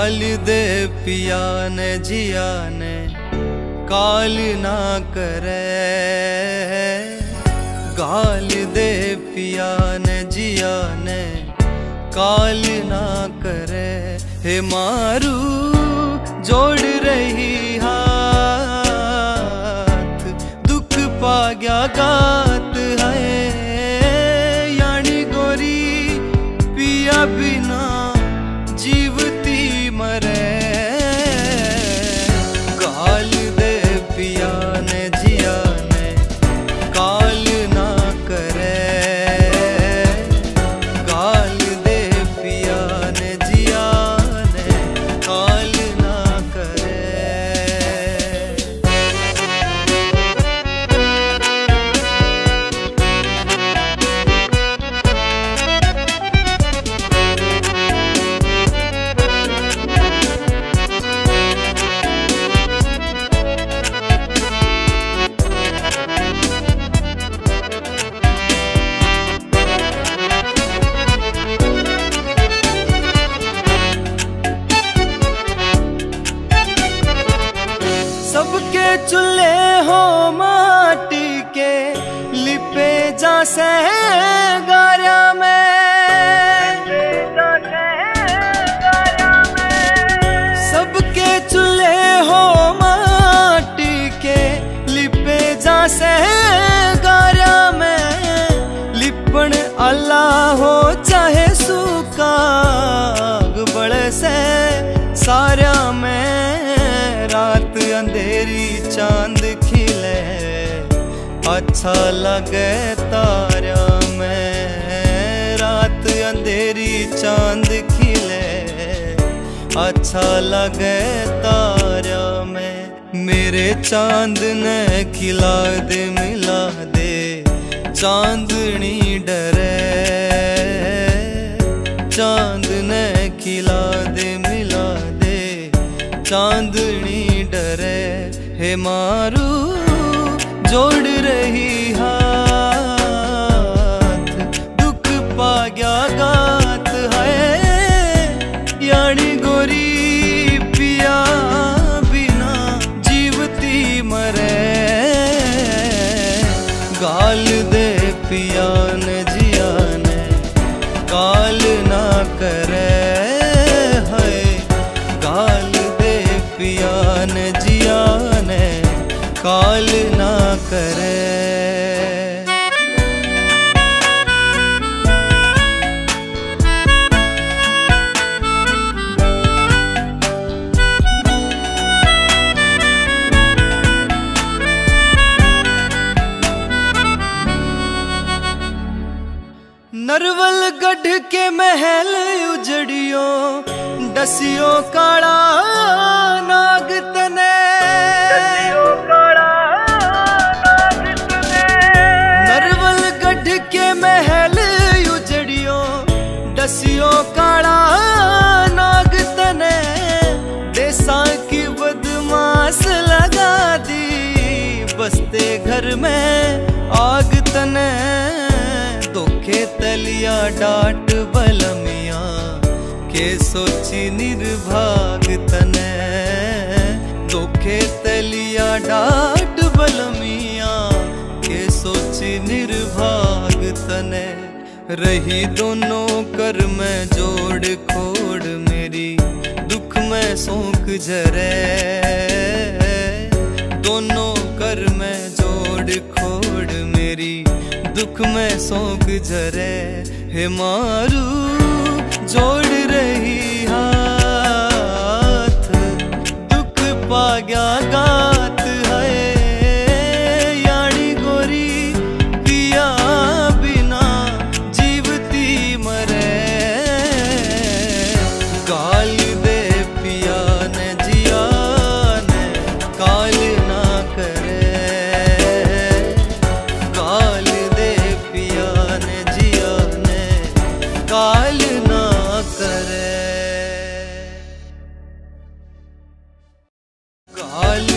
गाल दे पिया ने जिया ने काल ना करे। गाल दे पिया ने जिया ने काल ना करे। हे मारू जोड़ रही हाथ दुख पा गया गात है। यानी गोरी पिया बिना जीवती मरे। गाल दे पिया ने जिया ने काल ना करे। गाल दे पिया ने जिया ने काल ना करे। सबके चूल्हे हो माटी के लिपे जा से गारा में। सबके चूल्हे हो माटी के लिपे जा से गारा में। लिपण अल्लाह हो चाहे सूखा बड़े से सारा में। रात अंधेरी चांद खिले अच्छा लगे तारा में। रात अंधेरी चांद खिले अच्छा लगे तारा में। मेरे चांद ने खिला दे मिला दे चांदनी डरे। चांद ने खिला दे मिला दे चांदनी डरे। हे मारू जोड़ रही हाथ दुख पा गया गात है। यानी गोरी पिया बिना जीवती मरे। गाल दे पिया ने जिया ने काल ना करे। है गाल पिया ने जिया ने काल ना करे। नरवल गढ़ के महल उजड़ियो डसियो काला नाग तने। नरवल गढ़ के महल उजड़ियो डसियो काला नाग तने। देसा की बदमाश लगा दी बसते घर में आग तने। धोखे तलिया डाट बलमिया के सोची निर्भाग तने। धोखे तलिया डाट बलमिया के सोची निर्भाग तने। रही दोनों कर में जोड़ खोड़ मेरी दुख में सोंक झरे। दोनों कर में जोड़ खोड़ मेरी दुख में सोंक झरे। हे मारू जोड़ रही हाथ दुख पा गया गात है। यानी गोरी पिया बिना जीवती मरे। गाल दे पिया ने जिया ने काल ना करे। गाल दे पिया ने जिया ने काल ना करे। काल